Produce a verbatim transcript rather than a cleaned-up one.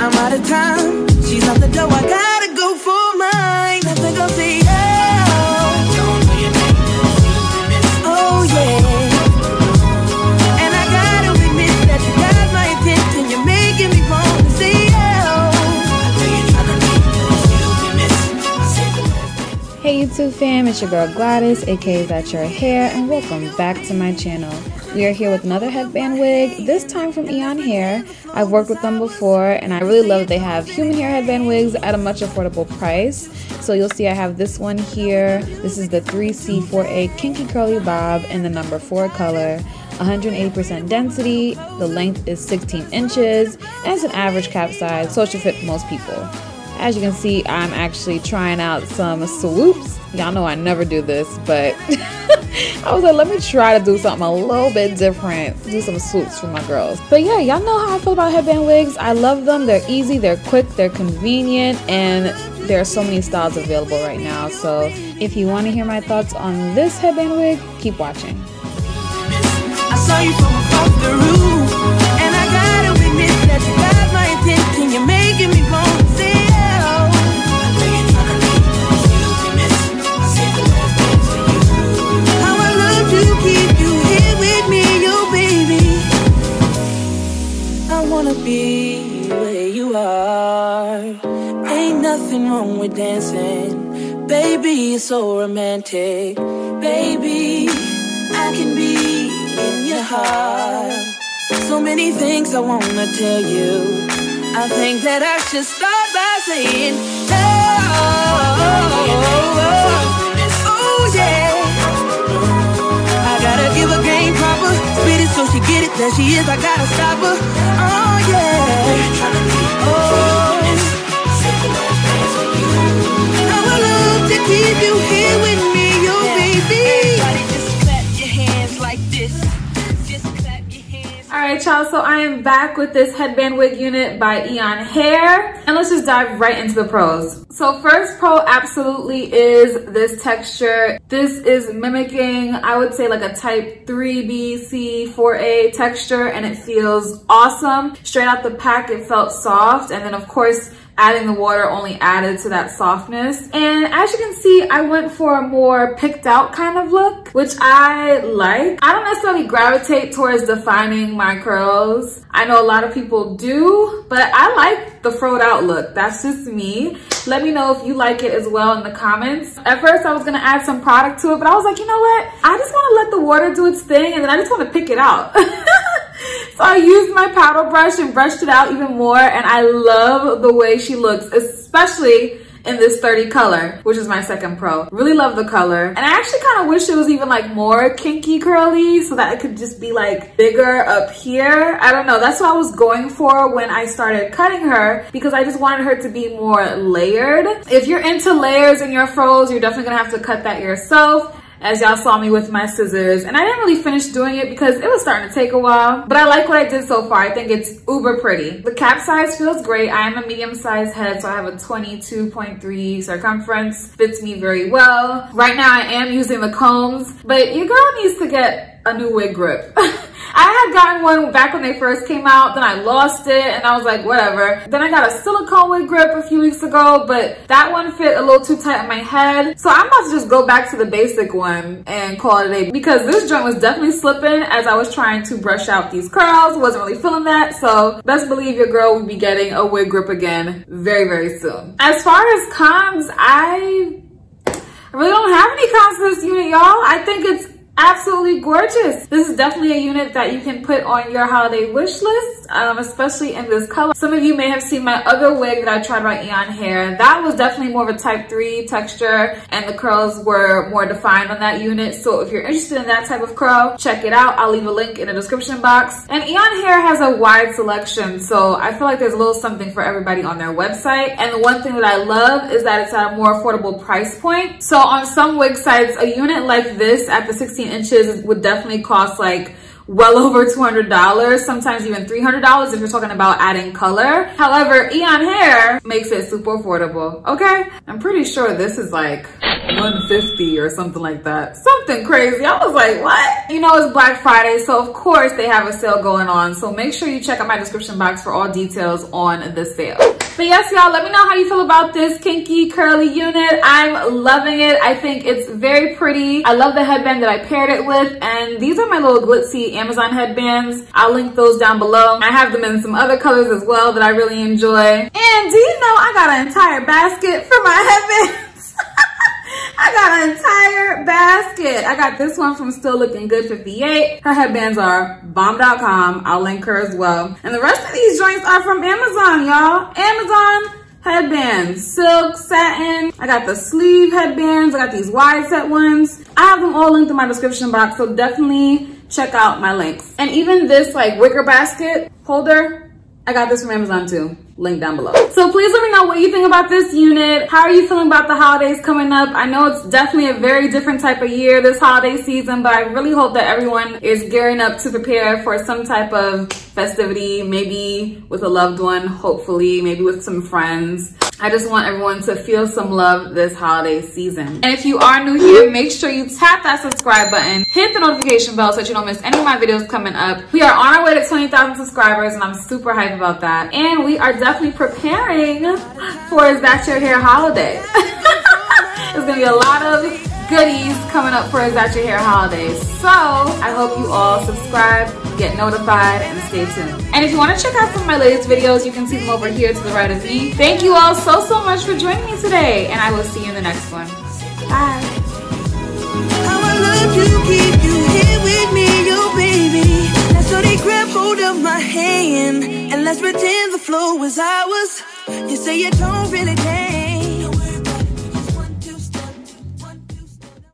I'm out of time. She's out the door, I gotta go for mine. I think I'll say, oh, don't know your name, oh yeah. And I gotta admit that you got my attention. You're making me want to say, oh, I know you're trying to make me miss. Hey YouTube fam, it's your girl Gladys, aka That's Your Hair, and welcome back to my channel. We are here with another headband wig, this time from Eon Hair. I've worked with them before and I really love that they have human hair headband wigs at a much affordable price. So you'll see I have this one here. This is the three C four A Kinky Curly Bob in the number four color. one hundred eighty percent density, the length is sixteen inches, and it's an average cap size, so it should fit most people. As you can see, I'm actually trying out some swoops. Y'all know I never do this, but I was like, let me try to do something a little bit different. Do some swoops for my girls. But yeah, y'all know how I feel about headband wigs. I love them. They're easy, they're quick, they're convenient, and there are so many styles available right now. So if you want to hear my thoughts on this headband wig, keep watching. I saw you from across the room, and I gotta admit that you got my attention. You're making me want to say, be where you are. Ain't nothing wrong with dancing, baby, it's so romantic. Baby, I can be in your heart. So many things I wanna tell you. I think that I should start by saying, oh, oh yeah. I gotta give her game proper, spit it so she get it, there she is, I gotta stop her. Oh yeah. Oh, I would love to keep you here with me, yo baby. Everybody just clap your hands like this. Just clap your hands. Alright y'all, so I am back with this headband wig unit by Eon Hair. And let's just dive right into the pros. So first pro absolutely is this texture. This is mimicking, I would say, like a type three B C four A texture, and it feels awesome. Straight out the pack, it felt soft, and then of course, adding the water only added to that softness. And as you can see, I went for a more picked out kind of look, which I like. I don't necessarily gravitate towards defining my curls. I know a lot of people do, but I like the froed out look. That's just me. Let me know if you like it as well in the comments. At first I was gonna add some product to it, but I was like, you know what? I just wanna let the water do its thing, and then I just wanna pick it out. So I used my paddle brush and brushed it out even more, and I love the way she looks, especially in this thirty color, which is my second pro. Really love the color. And I actually kind of wish it was even like more kinky curly so that it could just be like bigger up here. I don't know, that's what I was going for when I started cutting her, because I just wanted her to be more layered. If you're into layers in your fros, you're definitely gonna have to cut that yourself, as y'all saw me with my scissors. And I didn't really finish doing it because it was starting to take a while, but I like what I did so far. I think it's uber pretty. The cap size feels great. I am a medium sized head, so I have a twenty-two point three circumference. Fits me very well. Right now I am using the combs, but your girl needs to get a new wig grip. I had gotten one back when they first came out, then I lost it and I was like, whatever. Then I got a silicone wig grip a few weeks ago, but that one fit a little too tight on my head. So I'm about to just go back to the basic one and call it a day, because this joint was definitely slipping as I was trying to brush out these curls. Wasn't really feeling that. So best believe your girl will be getting a wig grip again very, very soon. As far as cons, I really don't have any cons to this unit, y'all. I think it's absolutely gorgeous. This is definitely a unit that you can put on your holiday wish list, um, especially in this color. Some of you may have seen my other wig that I tried by Eon Hair. That was definitely more of a type three texture, and the curls were more defined on that unit. So if you're interested in that type of curl, check it out. I'll leave a link in the description box. And Eon Hair has a wide selection, so I feel like there's a little something for everybody on their website. And the one thing that I love is that it's at a more affordable price point. So on some wig sites, a unit like this at the sixteen inches would definitely cost like well over two hundred dollars, sometimes even three hundred dollars if you're talking about adding color. However, Eon Hair makes it super affordable, okay? I'm pretty sure this is like one fifty or something like that. Something crazy. I was like, what? You know, it's Black Friday, so of course they have a sale going on. So make sure you check out my description box for all details on the sale. But yes, y'all, let me know how you feel about this kinky curly unit. I'm loving it. I think it's very pretty. I love the headband that I paired it with. And these are my little glitzy Amazon headbands. I'll link those down below. I have them in some other colors as well that I really enjoy. And do you know I got an entire basket for my headbands? I got an entire basket. I got this one from Still Looking Good fifty-eight. Her headbands are bomb dot com. I'll link her as well. And the rest of these joints are from Amazon, y'all. Amazon headbands, silk, satin. I got the sleeve headbands. I got these wide set ones. I have them all linked in my description box, so definitely check out my links. And even this like wicker basket holder, I got this from Amazon too. Link down below. So please let me know what you think about this unit. How are you feeling about the holidays coming up? I know it's definitely a very different type of year this holiday season, but I really hope that everyone is gearing up to prepare for some type of festivity, maybe with a loved one, hopefully, maybe with some friends. I just want everyone to feel some love this holiday season. And if you are new here, make sure you tap that subscribe button, hit the notification bell so that you don't miss any of my videos coming up. We are on our way to twenty thousand subscribers and I'm super hyped about that. And we are definitely preparing for Is That Your Hair holiday. There's gonna be a lot of goodies coming up for Is That Your Hair holidays. So I hope you all subscribe, get notified, and stay tuned. And if you want to check out some of my latest videos, you can see them over here to the right of me. Thank you all so, so much for joining me today, and I will see you in the next one. Bye. How I love you, keep you here with me, you baby. Now so they grab hold of my hand, and let's pretend the flow was ours. You say you don't really care.